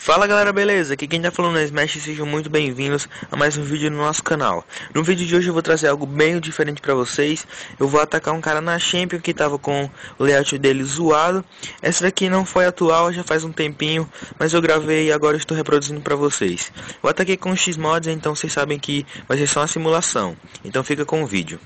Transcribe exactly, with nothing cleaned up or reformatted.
Fala galera, beleza? Aqui quem tá falando é Smash e sejam muito bem-vindos a mais um vídeo no nosso canal. No vídeo de hoje eu vou trazer algo bem diferente pra vocês. Eu vou atacar um cara na Champions que tava com o layout dele zoado. Essa daqui não foi atual, já faz um tempinho, mas eu gravei e agora estou reproduzindo pra vocês. Eu ataquei com X-Mods, então vocês sabem que vai ser só uma simulação. Então fica com o vídeo.